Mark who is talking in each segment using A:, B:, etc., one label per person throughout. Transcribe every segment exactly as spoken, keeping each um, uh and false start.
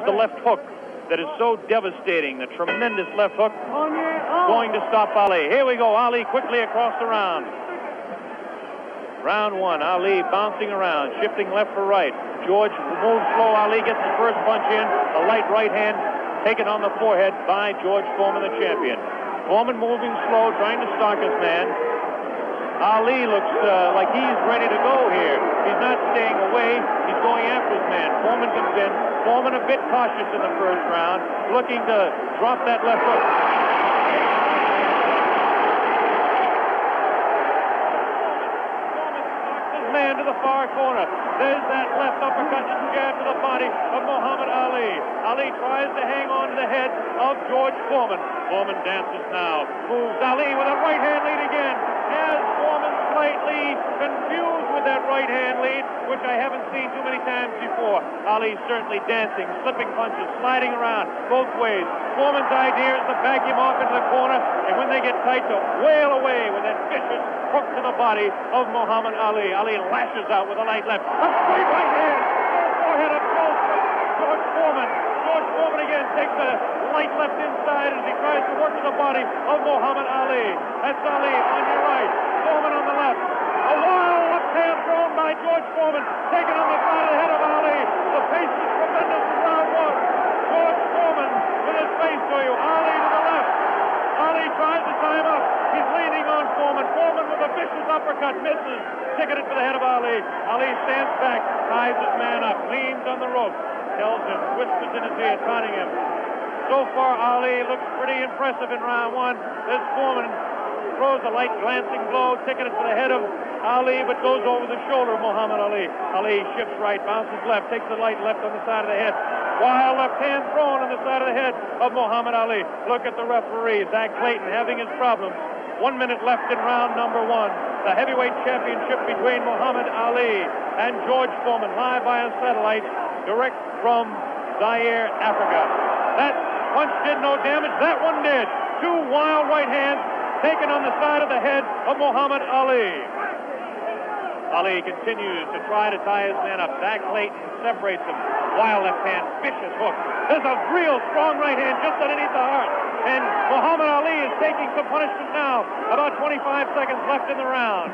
A: the left hook that is so devastating, the tremendous left hook going to stop Ali. Here we go, Ali quickly across the round. Round one, Ali bouncing around, shifting left for right. George moves slow, Ali gets the first punch in, a light right hand taken on the forehead by George Foreman, the champion. Foreman moving slow, trying to stalk his man. Ali looks uh, like he's ready to go here. He's not staying away, he's going after his man. Foreman comes in, Foreman a bit cautious in the first round, looking to drop that left hook. Man to the far corner. There's that left uppercut and jab to the body of Muhammad Ali. Ali tries to hang on to the head of George Foreman. Foreman dances now. Moves Ali with a right hand lead again. Has Foreman slightly confused with that right hand lead, which I haven't seen too many times before. Ali certainly dancing, slipping punches, sliding around both ways. Foreman's idea is to back him off into the corner, and when they get tight, to wail away with that vicious hook to the body of Muhammad Ali. Ali lashes out with a light left. A straight right hand. Forehead of George, George Foreman. George Foreman again takes a light left inside as he tries to work to the body of Muhammad Ali. That's Ali on your right. Foreman on the left. A wild left hand thrown by George Foreman. Taken on the side of the head of Ali. The pace is tremendous in round one. George Foreman with his face to you. Ali to the left. Ali tries to tie him up. He's leaning on Foreman. Foreman with a vicious uppercut misses. Ticketed for the head of Ali. Ali stands back, ties his man up, leans on the rope, tells him, whispers in his ear, taunting him. So far, Ali looks pretty impressive in round one. This Foreman throws a light glancing blow, ticketed for the head of Ali, but goes over the shoulder of Muhammad Ali. Ali shifts right, bounces left, takes the light left on the side of the head. Wild left hand thrown on the side of the head of Muhammad Ali. Look at the referee, Zach Clayton, having his problems. One minute left in round number one. The heavyweight championship between Muhammad Ali and George Foreman, live via satellite, direct from Zaire, Africa. That punch did no damage. That one did. Two wild right hands taken on the side of the head of Muhammad Ali. Ali continues to try to tie his man up. Zach Clayton separates him. Wild left hand, vicious hook. There's a real strong right hand just underneath the heart. And Muhammad Ali is taking some punishment now. About twenty-five seconds left in the round.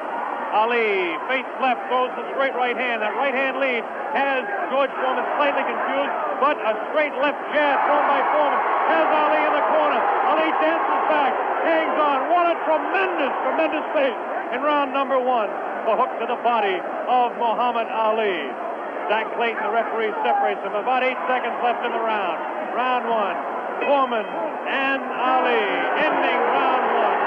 A: Ali feints left, throws the straight right hand. That right hand lead has George Foreman slightly confused, but a straight left jab thrown by Foreman has Ali in the corner. Ali dances back, hangs on. What a tremendous, tremendous pace in round number one. The hook to the body of Muhammad Ali. Zach Clayton, the referee, separates him. About eight seconds left in the round. Round one. Foreman and Ali ending round one.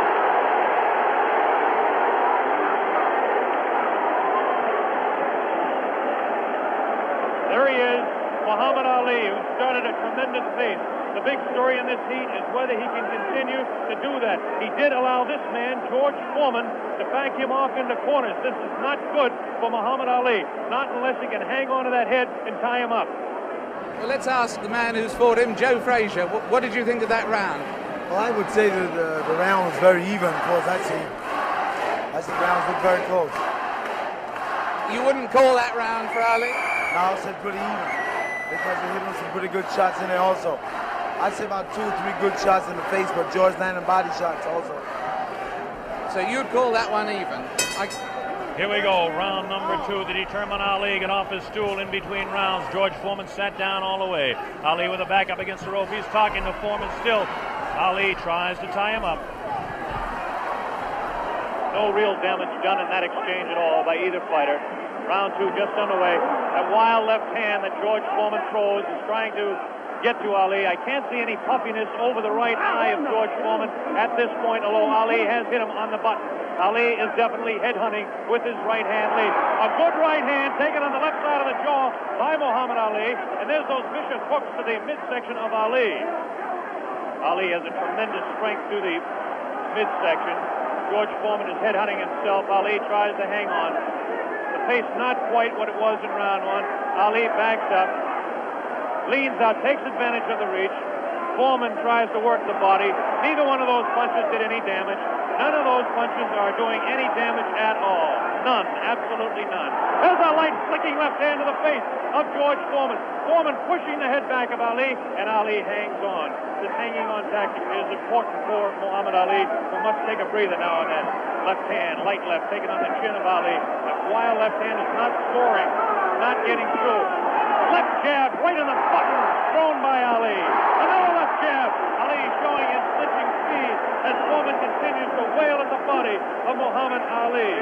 A: There he is, Muhammad Ali, who started a tremendous pace. The big story in this heat is whether he can continue to do that. He did allow this man, George Foreman, to back him off into corners. This is not good for Muhammad Ali, not unless he can hang on to that head and tie him up.
B: Well, let's ask the man who's fought him, Joe Frazier. What, what did you think of that round?
C: Well, I would say that the, the round was very even, of course. I'd say, I said the rounds looked very close.
B: You wouldn't call that round for Ali?
C: No, I said pretty even, because he hit him some pretty good shots in there also. I'd say about two or three good shots in the face, but George landed body shots also.
B: So you'd call that one even? I...
D: Here we go, round number two. The determined Ali get off his stool in between rounds. George Foreman sat down all the way. Ali with a back up against the rope. He's talking to Foreman still. Ali tries to tie him up.
A: No real damage done in that exchange at all by either fighter. Round two just underway. That wild left hand that George Foreman throws is trying to get to Ali. I can't see any puffiness over the right eye of George Foreman at this point, although Ali has hit him on the button. Ali is definitely headhunting with his right hand lead. A good right hand taken on the left side of the jaw by Muhammad Ali, and there's those vicious hooks to the midsection of Ali. Ali has a tremendous strength through the midsection. George Foreman is headhunting himself. Ali tries to hang on. The pace not quite what it was in round one. Ali backs up, leans out, takes advantage of the reach. Foreman tries to work the body. Neither one of those punches did any damage. None of those punches are doing any damage at all. None. Absolutely none. There's a light flicking left hand to the face of George Foreman. Foreman pushing the head back of Ali, and Ali hangs on. This hanging on tactic is important for Muhammad Ali, who must take a breather now and then. Left hand, light left, taken on the chin of Ali. That wild left hand is not scoring, not getting through. Left jab right in the button, thrown by Ali. Another left jab. Ali showing his slipping speed as Foreman continues to wail at the body of Muhammad Ali.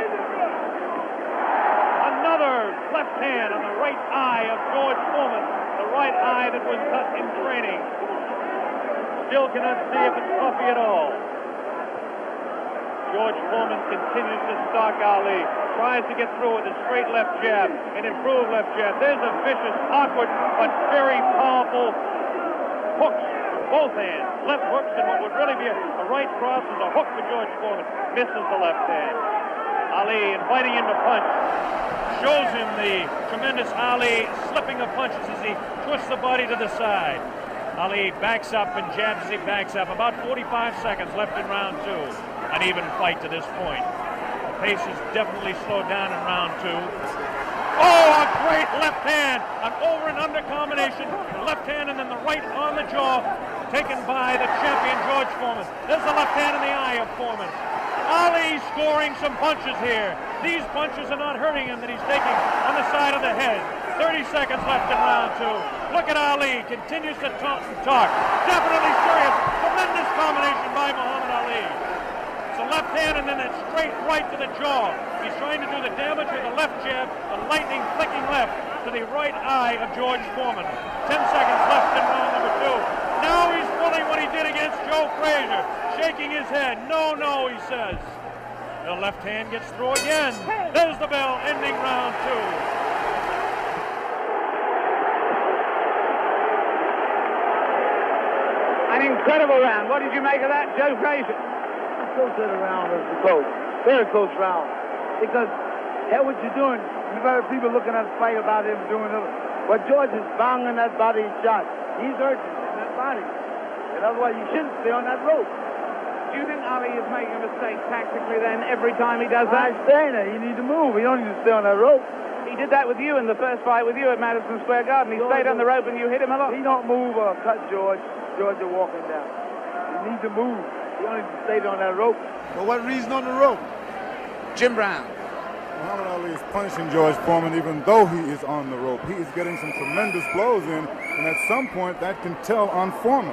A: Another left hand on the right eye of George Foreman, the right eye that was cut in training. Still cannot see if it's puffy at all. George Foreman continues to stalk Ali, tries to get through with a straight left jab, an improved left jab. There's a vicious, awkward, but very powerful hooks with both hands. Left hooks, and what would really be a, a right cross is a hook for George Foreman. Misses the left hand. Ali inviting him to punch. Shows him the tremendous Ali slipping of punches as he twists the body to the side. Ali backs up and jabs as he backs up. About forty-five seconds left in round two. An even fight to this point. The pace is definitely slowed down in round two. Oh, a great left hand. An over and under combination. The left hand and then the right on the jaw. Taken by the champion George Foreman. There's the left hand in the eye of Foreman. Ali scoring some punches here. These punches are not hurting him that he's taking on the side of the head. thirty seconds left in round two. Look at Ali. Continues to talk and talk. Definitely serious. Tremendous combination by Muhammad Ali. It's a left hand and then a straight right to the jaw. He's trying to do the damage with the left jab, the lightning flicking left to the right eye of George Foreman. Ten seconds left in round number two. Now he's pulling what he did against Joe Frazier. Shaking his head. No, no, he says. The left hand gets through again. There's the bell, ending round two.
B: An incredible round. What did you make of that, Joe Frazier?
C: So good round as the coach. Very close round. Because, hell, what you're doing, you've heard people looking at the fight about him doing it. But George is banging that body shot. He's urgent in that body. And otherwise, you shouldn't stay on that rope.
B: Do you think Ali is making a mistake tactically then every time he does that?
C: I'm saying that. You need to move. You don't need to stay on that rope.
B: He did that with you in the first fight with you at Madison Square Garden. He
C: George
B: stayed on the rope and you hit him a lot.
C: He don't move or cut George. George is walking down. You need to move. You don't need to stay on that rope.
E: For what reason on the rope?
B: Jim Brown.
E: Muhammad Ali is punishing George Foreman even though he is on the rope. He is getting some tremendous blows in, and at some point that can tell on Foreman.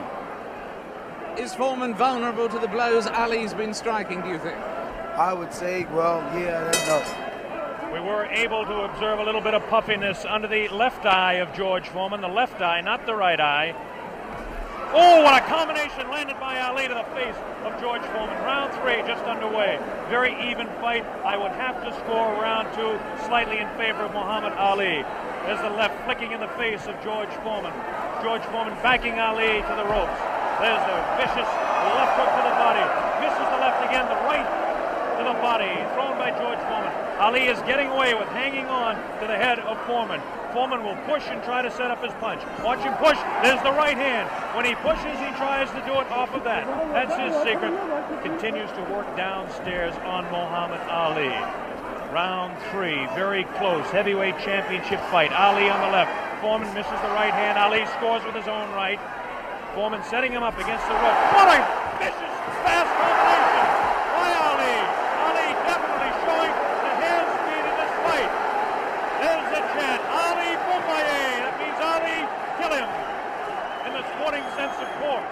B: Is Foreman vulnerable to the blows Ali's been striking, do you think?
C: I would say, well, yeah, that's no.
D: We were able to observe a little bit of puffiness under the left eye of George Foreman. The left eye, not the right eye. Oh, what a combination landed by Ali to the face of George Foreman. Round three just underway. Very even fight. I would have to score round two slightly in favor of Muhammad Ali. There's the left flicking in the face of George Foreman. George Foreman backing Ali to the ropes. There's the vicious left hook to the body. Misses the left again, the right to the body. Thrown by George Foreman. Ali is getting away with hanging on to the head of Foreman. Foreman will push and try to set up his punch. Watch him push. There's the right hand. When he pushes, he tries to do it off of that. That's his secret. Continues to work downstairs on Muhammad Ali. Round three, very close. Heavyweight championship fight. Ali on the left. Foreman misses the right hand. Ali scores with his own right. Foreman setting him up against the rope. What a vicious, fast combination by Ali. Ali definitely showing the hand speed in this fight. There's the chant. Ali Boumbaye. That means Ali, kill him. In the sporting sense, of course.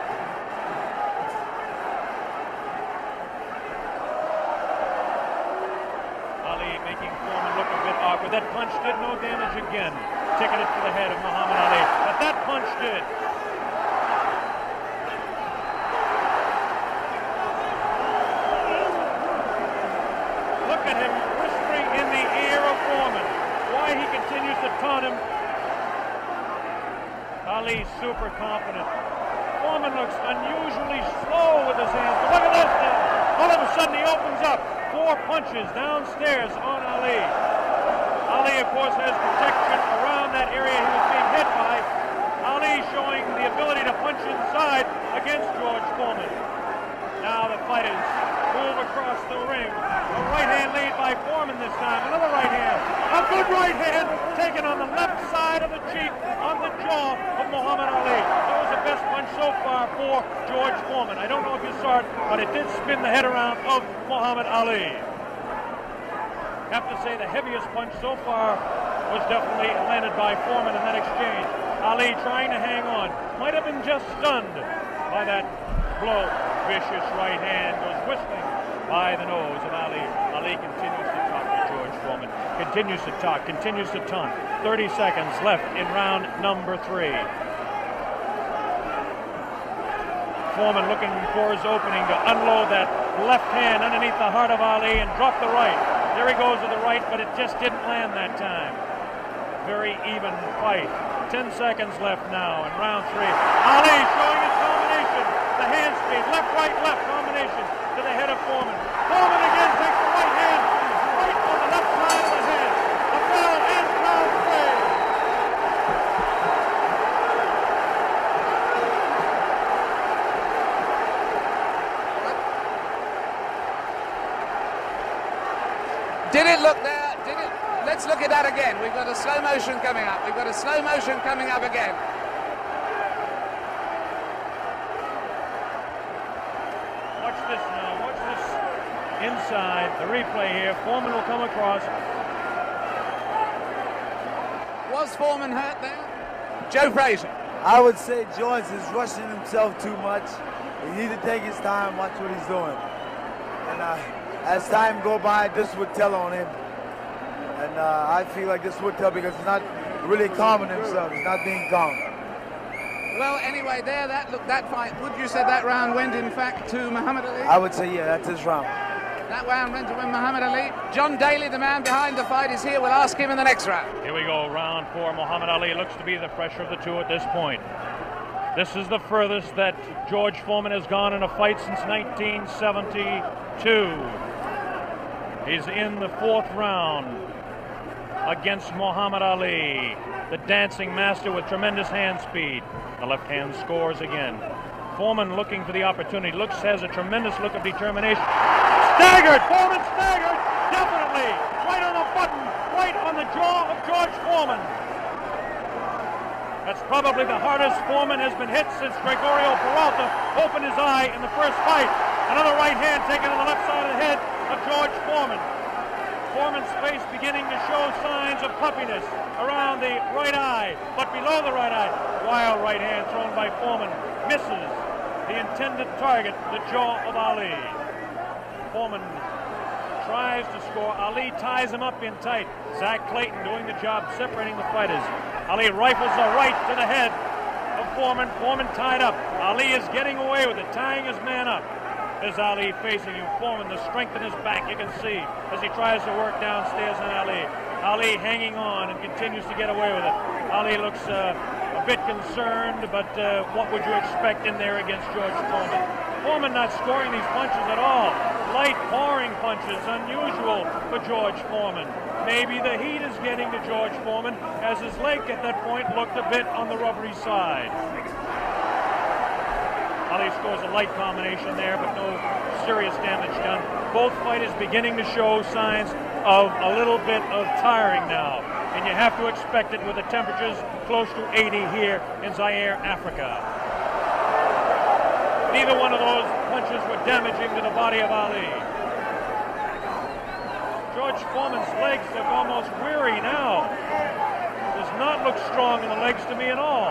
D: Ali making Foreman look a bit awkward. That punch did no damage again. Ticketed to the head of Muhammad Ali. But that punch did. Look at him whispering in the ear of Foreman. Why he continues to taunt him. Ali super confident. Foreman looks unusually slow with his hands. But look at this now. All of a sudden he opens up. Four punches downstairs on Ali. Ali, of course, has protection around that area he was being hit by. Ali showing the the ability to punch inside against George Foreman. Now the fighters move across the ring. A right hand lead by Foreman this time. Another right hand. A good right hand taken on the left side of the cheek, on the jaw of Muhammad Ali. That was the best punch so far for George Foreman. I don't know if you saw it, but it did spin the head around of Muhammad Ali. Have to say the heaviest punch so far was definitely landed by Foreman in that exchange. Ali trying to hang on. Might have been just stunned by that blow. Vicious right hand goes whistling by the nose of Ali. Ali continues to talk to George Foreman. Continues to talk, continues to taunt. thirty seconds left in round number three. Foreman looking for his opening to unload that left hand underneath the heart of Ali and drop the right. There he goes with the right, but it just didn't land that time. Very even fight. Ten seconds left now in round three. Ali showing his combination. The hand speed, left, right, left combination to the head of Foreman. Foreman again takes the right hand, right on the left side of the head. A bell and round three.
B: Did it look there? Did it? Let's look at that again. We've got a slow motion coming up. We've got a slow motion coming up again.
D: Watch this now. Watch this inside. The replay here. Foreman will come across.
B: Was Foreman hurt there? Joe Frazier.
C: I would say George is rushing himself too much. He needs to take his time, watch what he's doing. And uh, as time go by, this would tell on him. And uh, I feel like this would tell because he's not really calming himself. He's not being calm.
B: Well, anyway, there, that look, that fight. Would you say that round went, in fact, to Muhammad Ali?
C: I would say, yeah, that's his round.
B: That round went to win Muhammad Ali. John Daly, the man behind the fight, is here. We'll ask him in the next round.
D: Here we go, round four. Muhammad Ali looks to be the fresher of the two at this point. This is the furthest that George Foreman has gone in a fight since nineteen seventy-two. He's in the fourth round against Muhammad Ali, the dancing master with tremendous hand speed. The left hand scores again. Foreman looking for the opportunity. Looks, has a tremendous look of determination. Staggered! Foreman staggered! Definitely! Right on the button, right on the jaw of George Foreman. That's probably the hardest Foreman has been hit since Gregorio Peralta opened his eye in the first fight. Another right hand taken on the left side of the head of George Foreman. Foreman's face beginning to show signs of puffiness around the right eye, but below the right eye. Wild right hand thrown by Foreman misses the intended target, the jaw of Ali. Foreman tries to score. Ali ties him up in tight. Zach Clayton doing the job separating the fighters. Ali rifles a right to the head of Foreman. Foreman tied up. Ali is getting away with it, tying his man up. There's Ali facing him. Foreman, the strength in his back, you can see, as he tries to work downstairs on Ali. Ali hanging on and continues to get away with it. Ali looks uh, a bit concerned, but uh, what would you expect in there against George Foreman? Foreman not scoring these punches at all. Light, pouring punches, unusual for George Foreman. Maybe the heat is getting to George Foreman, as his leg at that point looked a bit on the rubbery side. Ali scores a light combination there, but no serious damage done. Both fighters beginning to show signs of a little bit of tiring now. And you have to expect it with the temperatures close to eighty here in Zaire, Africa. Neither one of those punches were damaging to the body of Ali. George Foreman's legs look almost weary now. Does not look strong in the legs to me at all.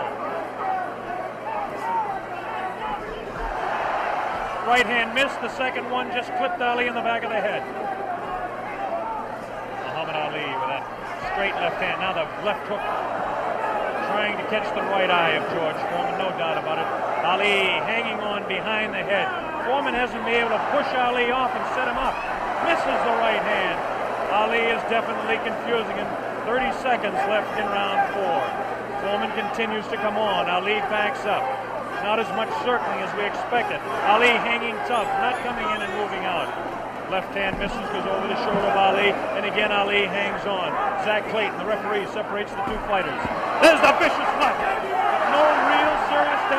D: Right hand missed, the second one just clipped Ali in the back of the head. Muhammad Ali with that straight left hand. Now the left hook trying to catch the right eye of George Foreman, no doubt about it. Ali hanging on behind the head. Foreman hasn't been able to push Ali off and set him up. Misses the right hand. Ali is definitely confusing him. thirty seconds left in round four. Foreman continues to come on. Ali backs up. Not as much circling as we expected. Ali hanging tough, not coming in and moving out. Left hand misses, goes over the shoulder of Ali, and again Ali hangs on. Zach Clayton, the referee, separates the two fighters. There's the vicious left. No real serious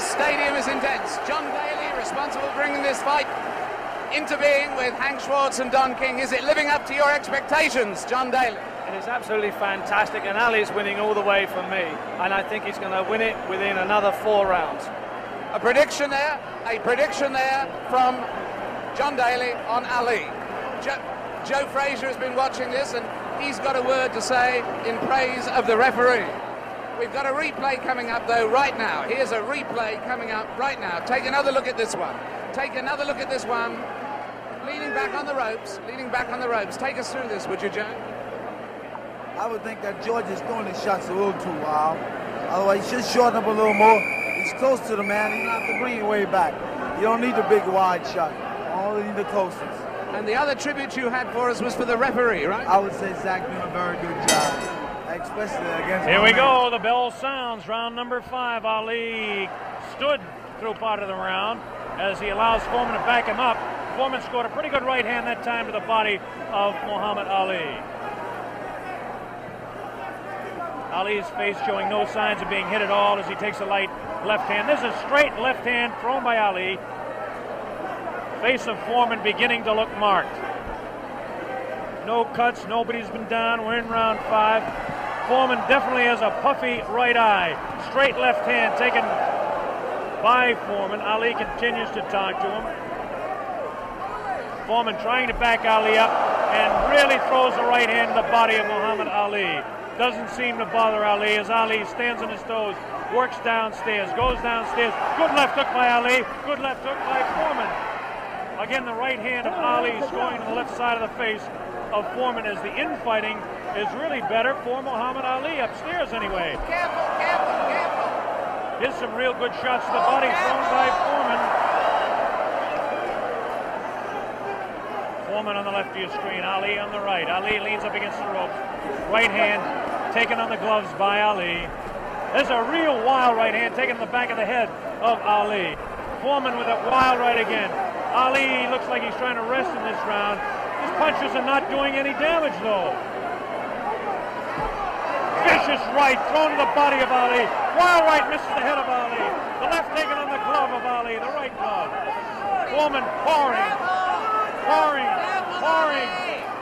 B: stadium is intense. John Daly, responsible for bringing this fight into being with Hank Schwartz and Don King. Is it living up to your expectations, John Daly?
F: It is absolutely fantastic, and Ali's winning all the way for me, and I think he's going to win it within another four rounds.
B: A prediction there, a prediction there from John Daly on Ali. Joe, Joe Frazier has been watching this, and he's got a word to say in praise of the referee. We've got a replay coming up, though, right now. Here's a replay coming up right now. Take another look at this one. Take another look at this one. Leaning back on the ropes, leaning back on the ropes. Take us through this, would you, Joe?
C: I would think that George is throwing his shots a little too wild. Otherwise, he should shorten up a little more. He's close to the man. He don't have to bring it way back. You don't need the big wide shot. You only need the closest.
B: And the other tribute you had for us was for the referee, right?
C: I would say Zach doing a very good job, especially against.
D: Here we
C: man.
D: go. The bell sounds. Round number five. Ali stood through part of the round as he allows Foreman to back him up. Foreman scored a pretty good right hand that time to the body of Muhammad Ali. Ali's face showing no signs of being hit at all as he takes a light left hand. This is a straight left hand thrown by Ali. Face of Foreman beginning to look marked. No cuts, nobody's been down. We're in round five. Foreman definitely has a puffy right eye. Straight left hand taken by Foreman. Ali continues to talk to him. Foreman trying to back Ali up and really throws the right hand to the body of Muhammad Ali. Doesn't seem to bother Ali as Ali stands on his toes, works downstairs, goes downstairs. Good left hook by Ali, good left hook by Foreman. Again, the right hand of Ali is going to the left side of the face of Foreman as the infighting is really better for Muhammad Ali, upstairs anyway.
B: Careful, careful, careful.
D: Here's some real good shots to the body thrown by Foreman. Foreman on the left of your screen, Ali on the right. Ali leans up against the ropes. Right hand taken on the gloves by Ali. There's a real wild right hand taken in the back of the head of Ali. Foreman with a wild right again. Ali looks like he's trying to rest in this round. His punches are not doing any damage though. Vicious right thrown to the body of Ali. Wild right misses the head of Ali. The left taken on the glove of Ali, the right glove. Foreman pouring, pouring, pouring.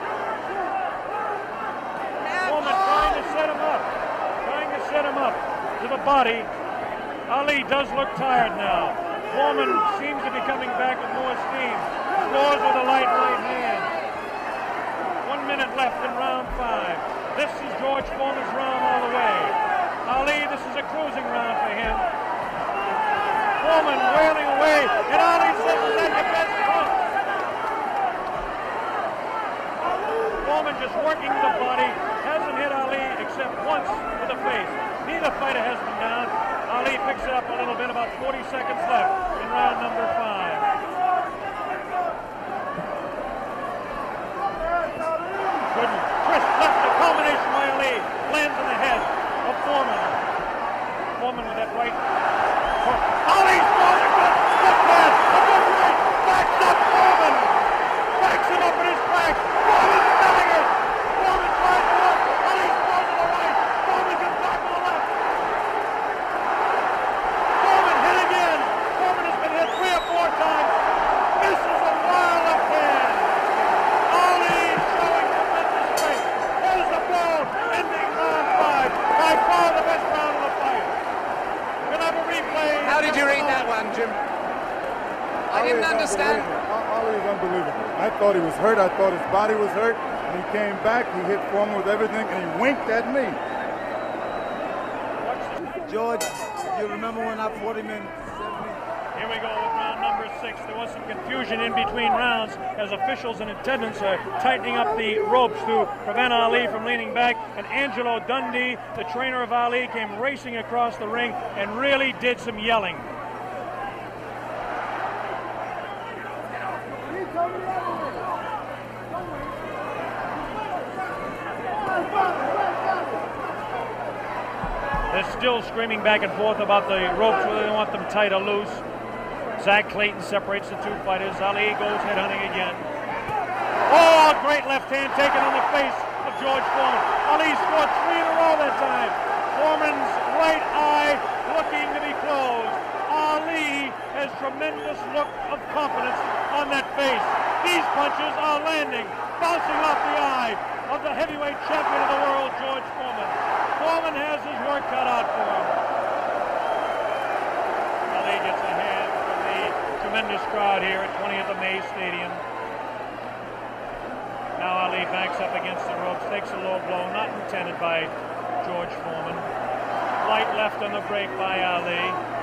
D: Foreman trying to set him up, trying to set him up to the body. Ali does look tired now. Foreman seems to be coming back with more steam. Scores with a light right hand. One minute left in round five. This is George Foreman's round all the way. Ali, this is a cruising round for him. Foreman wailing away, and Ali says, "Is that your best punch?" Foreman just working the body, hasn't hit Ali except once with the face. Neither fighter has been down. Ali picks it up a little bit, about forty seconds left in round number five. Good twist left, the combination by Ali lands in the head of Foreman. Foreman with that right. Ali throws a good, good pass, a good right, backs up Foreman, backs him up in his back. Foreman selling it. Foreman tries to look. Ali throws to the right. Foreman can back to the left. Foreman hit again. Foreman has been hit three or four times. Misses a wild left hand. Ali showing tremendous strength. There's the ball, ending round five. By far the best round of the fight. We'll have a replay.
B: How did you read that one, Jim? I
E: Ali
B: didn't
E: is
B: understand.
E: unbelievable. Ali is unbelievable. I thought he was hurt. I thought his body was hurt. And he came back. He hit Foreman with everything, and he winked at me.
C: George, you remember when I fought him in seventy?
D: Here we go with round number six. There was some confusion in between rounds as officials and attendants are tightening up the ropes to prevent Ali from leaning back. And Angelo Dundee, the trainer of Ali, came racing across the ring and really did some yelling. They're still screaming back and forth about the ropes, whether they want them tight or loose. Zach Clayton separates the two fighters. Ali goes headhunting again. Oh, great left hand taken on the face of George Foreman. Ali scored three in a row that time. Foreman's right eye looking to be closed. Ali tremendous look of confidence on that face. These punches are landing, bouncing off the eye of the heavyweight champion of the world, George Foreman. Foreman has his work cut out for him. Ali gets a hand from the tremendous crowd here at twentieth of May Stadium. Now Ali backs up against the ropes, takes a low blow, not intended by George Foreman. Light left on the break by Ali.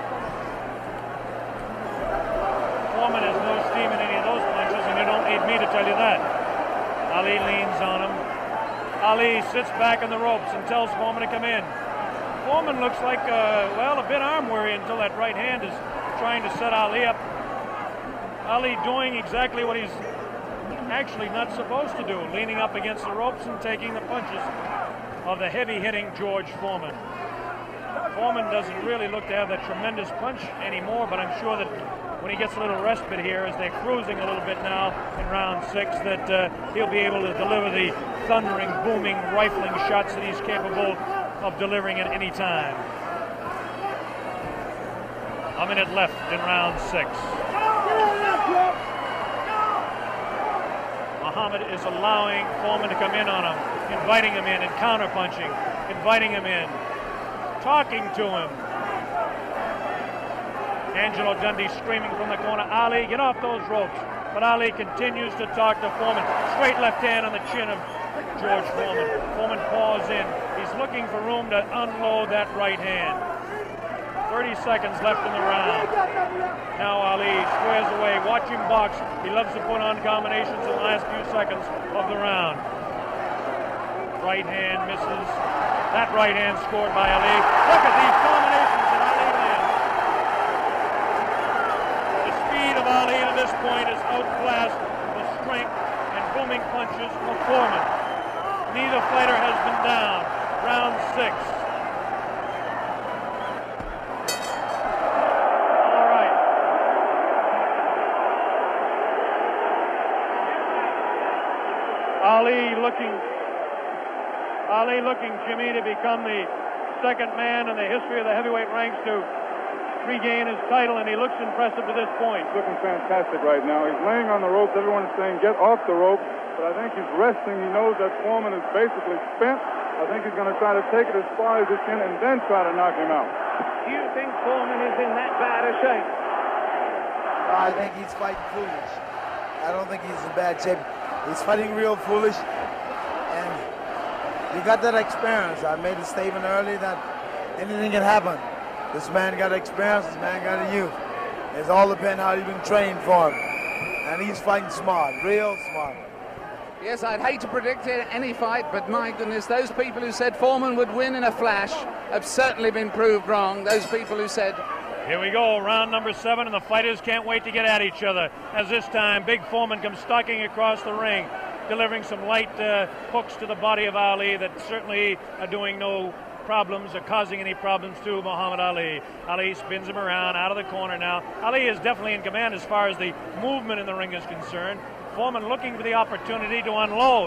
D: Foreman has no steam in any of those punches, and you don't need me to tell you that. Ali leans on him. Ali sits back in the ropes and tells Foreman to come in. Foreman looks like, uh, well, a bit arm weary until that right hand is trying to set Ali up. Ali doing exactly what he's actually not supposed to do, leaning up against the ropes and taking the punches of the heavy-hitting George Foreman. Foreman doesn't really look to have that tremendous punch anymore, but I'm sure that when he gets a little respite here, as they're cruising a little bit now in round six, that uh, he'll be able to deliver the thundering, booming, rifling shots that he's capable of delivering at any time. A minute left in round six. Muhammad is allowing Foreman to come in on him, inviting him in and counter-punching, inviting him in, talking to him. Angelo Dundee screaming from the corner, Ali, get off those ropes. But Ali continues to talk to Foreman. Straight left hand on the chin of George Foreman. Foreman paws in. He's looking for room to unload that right hand. thirty seconds left in the round. Now Ali squares away. Watch him box. He loves to put on combinations in the last few seconds of the round. Right hand misses. That right hand scored by Ali. Look at these combinations that Ali lands. The speed of Ali at this point is outclassed the strength and booming punches of Foreman. Neither fighter has been down. Round six. Ali looking, Ali looking, Jimmy, to become the second man in the history of the heavyweight ranks to regain his title, and he looks impressive to this point.
E: He's looking fantastic right now. He's laying on the ropes. Everyone's saying, get off the rope. But I think he's resting. He knows that Foreman is basically spent. I think he's going to try to take it as far as he can and then try to knock him out.
C: Do you think Foreman is in that bad a shape?
G: I think he's fighting foolish. I don't think he's in bad shape. He's fighting real foolish, and he got that experience. I made a statement earlier that anything can happen. This man got experience, this man got a youth. It's all depends how you've been trained for him. And he's fighting smart, real smart.
B: Yes, I'd hate to predict any fight, but my goodness, those people who said Foreman would win in a flash have certainly been proved wrong. Those people who said...
D: Here we go, round number seven, and the fighters can't wait to get at each other. As this time, Big Foreman comes stalking across the ring, delivering some light uh, hooks to the body of Ali that certainly are doing no problems or causing any problems to Muhammad Ali. Ali spins him around out of the corner now. Ali is definitely in command as far as the movement in the ring is concerned. Foreman looking for the opportunity to unload.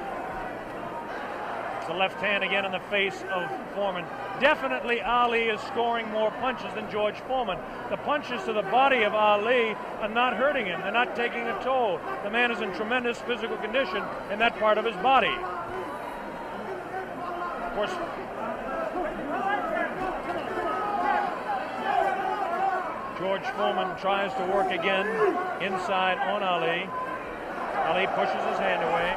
D: It's the left hand again in the face of Foreman. Definitely Ali is scoring more punches than George Foreman. The punches to the body of Ali are not hurting him. They're not taking a toll. The man is in tremendous physical condition in that part of his body. Of course, George Foreman tries to work again inside on Ali. Ali pushes his hand away.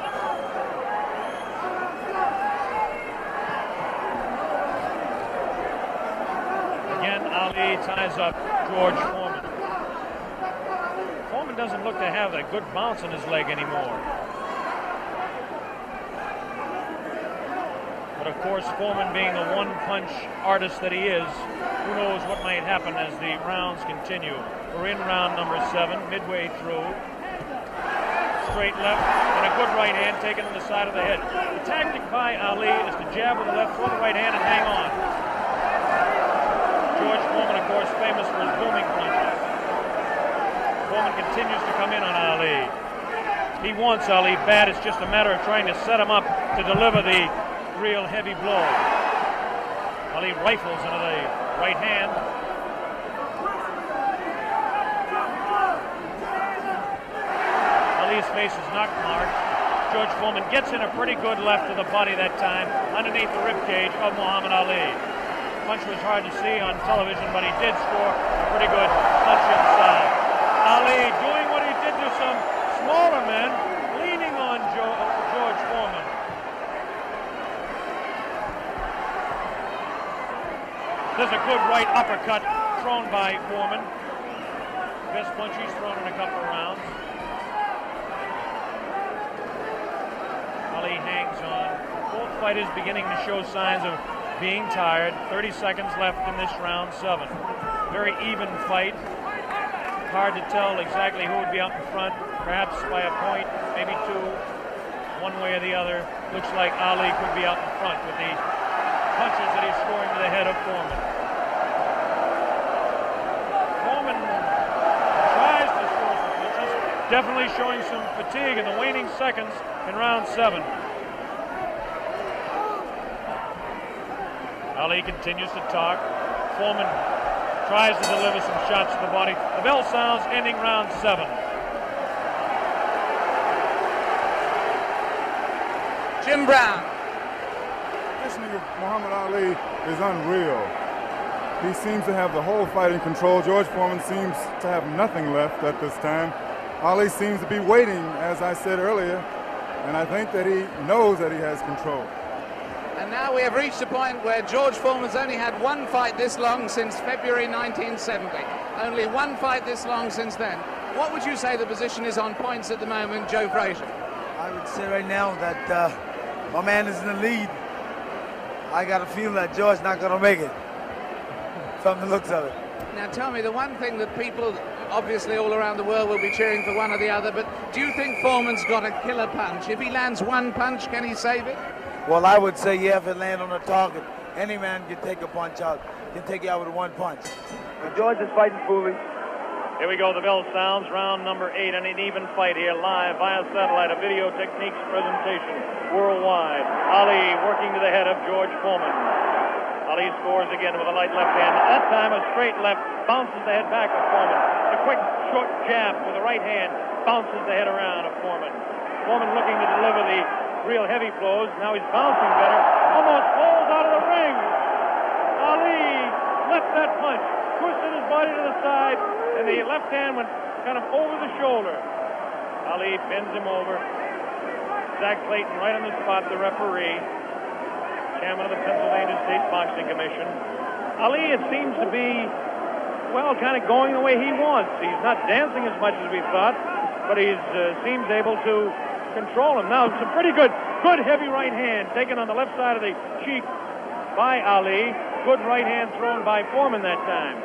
D: Again, Ali ties up George Foreman. Foreman doesn't look to have a good bounce in his leg anymore. But of course, Foreman being the one-punch artist that he is, who knows what might happen as the rounds continue. We're in round number seven, midway through. Straight left and a good right hand taken on the side of the head. The tactic by Ali is to jab with the left, throw the right hand, and hang on. George Foreman, of course, famous for his booming punches. Foreman continues to come in on Ali. He wants Ali bad. It's just a matter of trying to set him up to deliver the real heavy blow. Ali rifles into the right hand. Ali's face is not marked. George Foreman gets in a pretty good left to the body that time, underneath the ribcage of Muhammad Ali. Punch was hard to see on television, but he did score a pretty good punch inside. Ali doing what he did to some smaller men, leaning on jo George Foreman. There's a good right uppercut thrown by Foreman. Best punch he's thrown in a couple of rounds. Ali hangs on. Both fighters beginning to show signs of being tired. thirty seconds left in this round seven. Very even fight. Hard to tell exactly who would be out in front. Perhaps by a point, maybe two, one way or the other. Looks like Ali could be out in front with the punches that he's scoring to the head of Foreman. Foreman tries to score some punches. Definitely showing some fatigue in the waning seconds in round seven. Ali continues to talk. Foreman tries to deliver some shots to the body. The bell sounds, ending round seven.
B: Jim Brown.
E: This nigga, Muhammad Ali, is unreal. He seems to have the whole fight in control. George Foreman seems to have nothing left at this time. Ali seems to be waiting, as I said earlier, and I think that he knows that he has control.
B: And now we have reached a point where George Foreman's only had one fight this long since February nineteen seventy. Only one fight this long since then. What would you say the position is on points at the moment, Joe Frazier?
G: I would say right now that uh, my man is in the lead. I got a feeling that George's not going to make it, from the looks of it.
B: Now tell me, the one thing that people, obviously all around the world, will be cheering for one or the other, but do you think Foreman's got a killer punch? If he lands one punch, can he save it?
G: Well, I would say, yeah, if it lands on the target, any man can take a punch out, can take you out with one punch.
C: But George is fighting foolish.
D: Here we go, the bell sounds, round number eight, and an even fight here, live via satellite, a Video Techniques presentation worldwide. Ali working to the head of George Foreman. Ali scores again with a light left hand. That time a straight left bounces the head back of Foreman. A quick short jab with the right hand bounces the head around of Foreman. Foreman looking to deliver the real heavy blows. Now he's bouncing better. Almost falls out of the ring. Ali left that punch, twisted his body to the side, and the left hand went kind of over the shoulder. Ali bends him over. Zach Clayton right on the spot, the referee, chairman of the Pennsylvania State Boxing Commission. Ali, it seems to be, well, kind of going the way he wants. He's not dancing as much as we thought, but he uh, seems able to control him. Now, it's a pretty good, good heavy right hand taken on the left side of the cheek by Ali. Good right hand thrown by Foreman that time.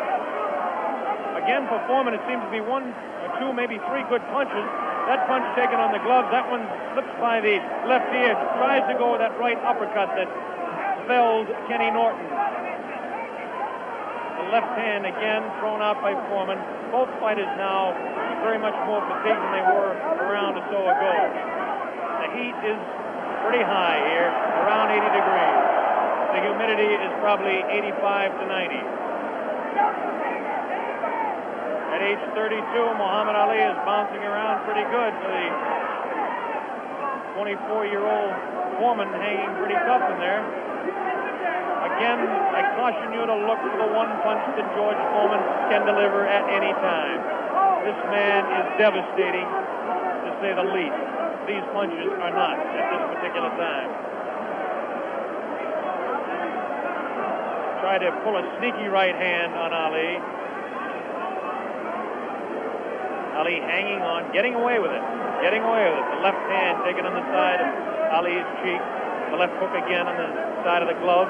D: Again, for Foreman, it seems to be one or two, maybe three good punches. That punch taken on the glove, that one slips by the left ear, tries to go with that right uppercut that felled Kenny Norton. The left hand again thrown out by Foreman. Both fighters now very much more fatigued than they were a round or so ago. The heat is pretty high here, around eighty degrees. The humidity is probably eighty-five to ninety. At age thirty-two, Muhammad Ali is bouncing around pretty good for the twenty-four-year-old Foreman, hanging pretty tough in there. Again, I caution you to look for the one punch that George Foreman can deliver at any time. This man is devastating, to say the least. These punches are not at this particular time. Try to pull a sneaky right hand on Ali. Ali hanging on, getting away with it, getting away with it. The left hand taken on the side of Ali's cheek. The left hook again on the side of the glove.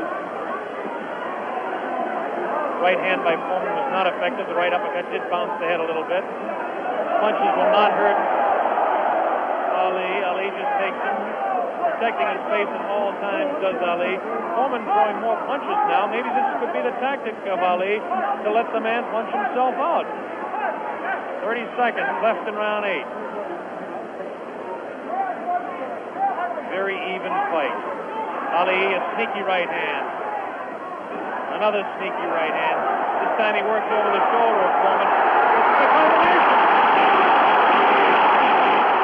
D: Right hand by Foreman was not effective. The right uppercut did bounce the head a little bit. Punches will not hurt Ali. Ali just takes them, protecting his face at all times, does Ali. Foreman throwing more punches now. Maybe this could be the tactic of Ali to let the man punch himself out. thirty seconds left in round eight. Very even fight. Ali, a sneaky right hand. Another sneaky right hand. This time he works over the shoulder of Foreman. This is a combination.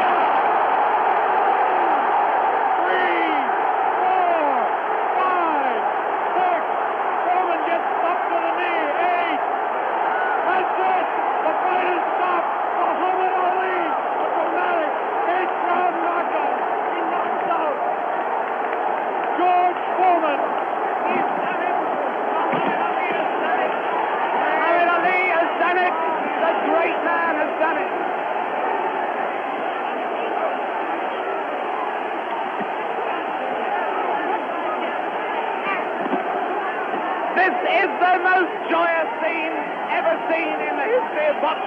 H: is the most joyous scene ever seen in the history of boxing.